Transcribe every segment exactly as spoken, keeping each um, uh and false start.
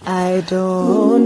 I don't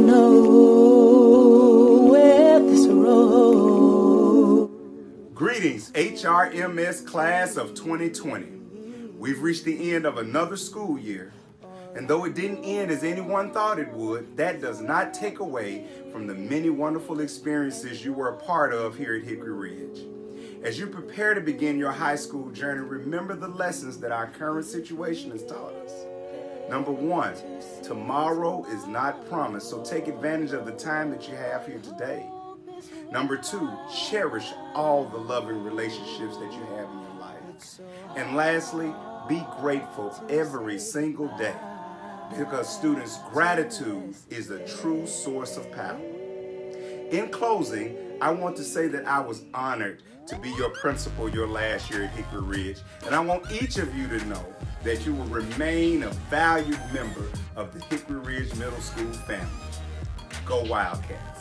know where this road. Greetings, H R M S class of twenty twenty. We've reached the end of another school year. And though it didn't end as anyone thought it would, that does not take away from the many wonderful experiences you were a part of here at Hickory Ridge. As you prepare to begin your high school journey, remember the lessons that our current situation has taught us. Number one, tomorrow is not promised, so take advantage of the time that you have here today. Number two, cherish all the loving relationships that you have in your life. And lastly, be grateful every single day, because students' gratitude is a true source of power. In closing, I want to say that I was honored to be your principal your last year at Hickory Ridge, and I want each of you to know that you will remain a valued member of the Hickory Ridge Middle School family. Go Wildcats.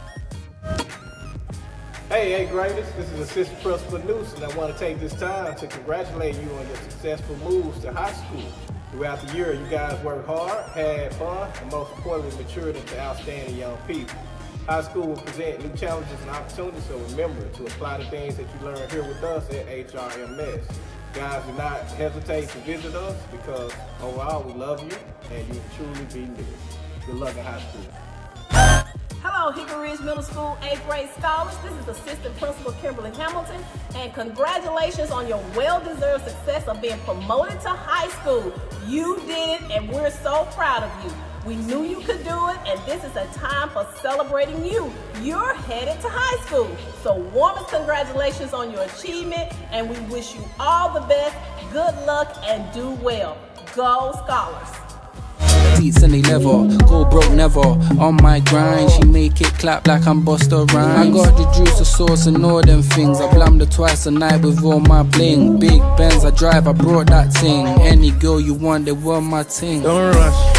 Hey, hey graders, this is Assistant Principal Newsom, and I want to take this time to congratulate you on your successful moves to high school. Throughout the year, you guys worked hard, had fun, and most importantly, matured into outstanding young people. High school will present new challenges and opportunities, so remember to apply the things that you learn here with us at H R M S. Guys, do not hesitate to visit us, because overall we love you and you will truly be missed. Good luck in high school. Hello, Hickory Ridge Middle School eighth grade scholars. This is Assistant Principal Kimberly Hamilton, and congratulations on your well-deserved success of being promoted to high school. You did it, and we're so proud of you. We knew you could do it, and this is a time for celebrating you. You're headed to high school. So warmest congratulations on your achievement, and we wish you all the best, good luck, and do well. Go Scholars. Beats and they never go broke, never on my grind. She make it clap like I'm Busta Rhymes. I got the juice, the sauce, and all them things. I blammed her twice a night with all my bling. Big Benz I drive, I brought that thing. Any girl you want, they want my ting. Don't rush.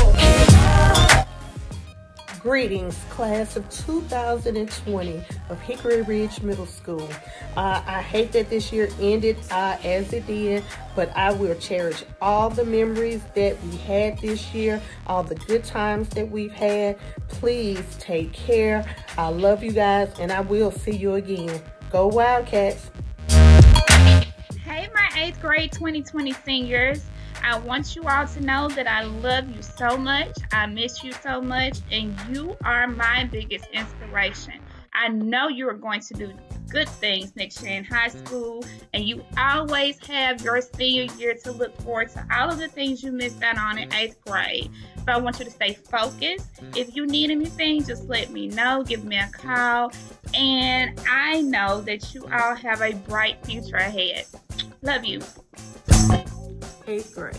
Greetings, class of two thousand twenty of Hickory Ridge Middle School. Uh, I hate that this year ended uh, as it did, but I will cherish all the memories that we had this year, all the good times that we've had. Please take care. I love you guys, and I will see you again. Go Wildcats. Hey, my eighth grade twenty twenty seniors. I want you all to know that I love you so much, I miss you so much, and you are my biggest inspiration. I know you are going to do good things next year in high school, and you always have your senior year to look forward to all of the things you missed out on in eighth grade. So I want you to stay focused. If you need anything, just let me know, give me a call, and I know that you all have a bright future ahead. Love you. Eighth grade.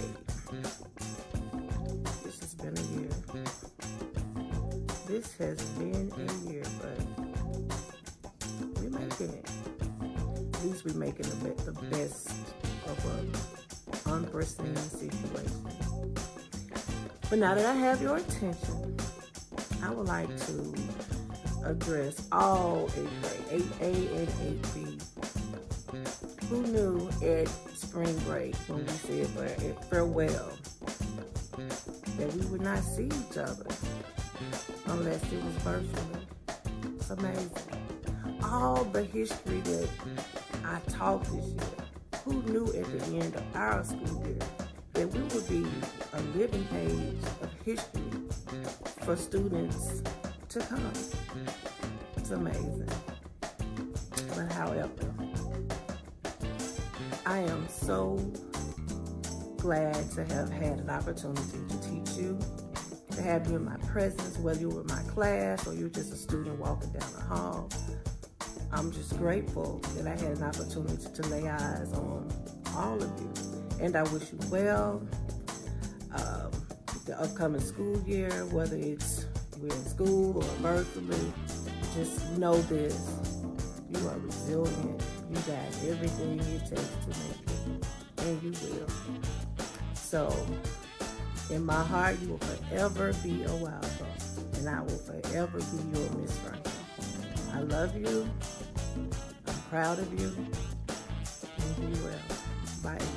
This has been a year. This has been a year, but we're making it. At least we're making the, the best of an unforeseen situation. But now that I have your attention, I would like to address all eighth grade, eight A and eight B. Who knew at spring break, when we said at farewell, that we would not see each other unless it was virtually? It's amazing. All the history that I taught this year, who knew at the end of our school year that we would be a living page of history for students to come? It's amazing. But however, I am so glad to have had an opportunity to teach you, to have you in my presence, whether you were in my class or you're just a student walking down the hall. I'm just grateful that I had an opportunity to lay eyes on all of you. And I wish you well. Um, the upcoming school year, whether it's we're in school or virtually, just know this. You are resilient. You got everything it takes to make it, and you will. So, in my heart, you will forever be a Wildcat, and I will forever be your Miss Franklin. I love you. I'm proud of you. And be well.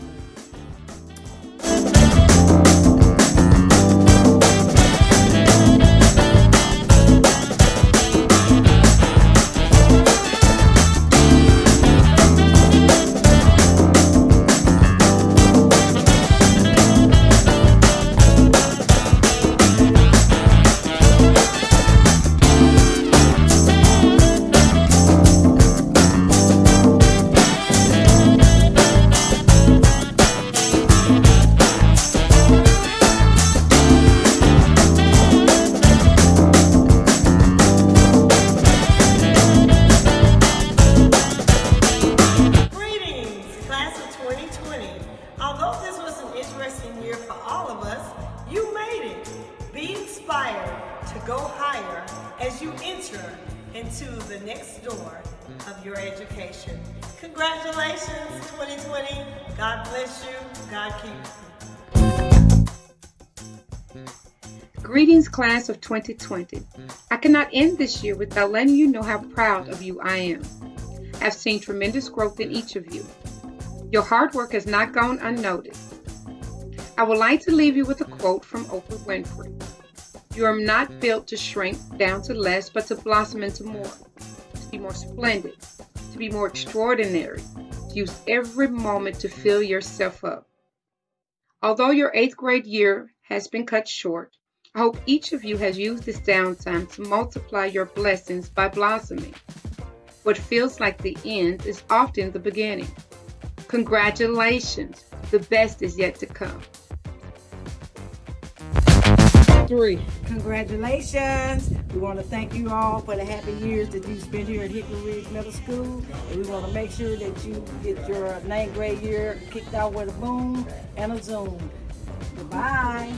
Bye. inspired to go higher as you enter into the next door of your education. Congratulations, twenty twenty. God bless you. God keep you. Greetings, class of twenty twenty. I cannot end this year without letting you know how proud of you I am. I've seen tremendous growth in each of you. Your hard work has not gone unnoticed. I would like to leave you with a quote from Oprah Winfrey. You are not built to shrink down to less, but to blossom into more, to be more splendid, to be more extraordinary, to use every moment to fill yourself up. Although your eighth grade year has been cut short, I hope each of you has used this downtime to multiply your blessings by blossoming. What feels like the end is often the beginning. Congratulations, the best is yet to come. Three. Congratulations. We want to thank you all for the happy years that you spent here at Hickory Ridge Middle School. And we want to make sure that you get your ninth grade year kicked out with a boom and a zoom. Goodbye.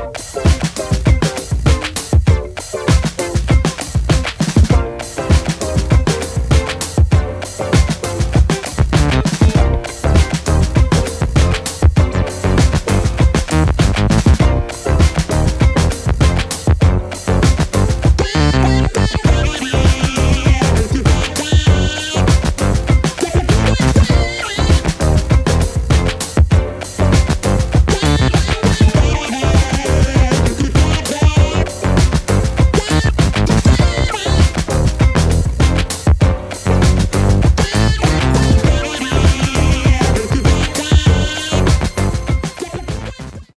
Bye.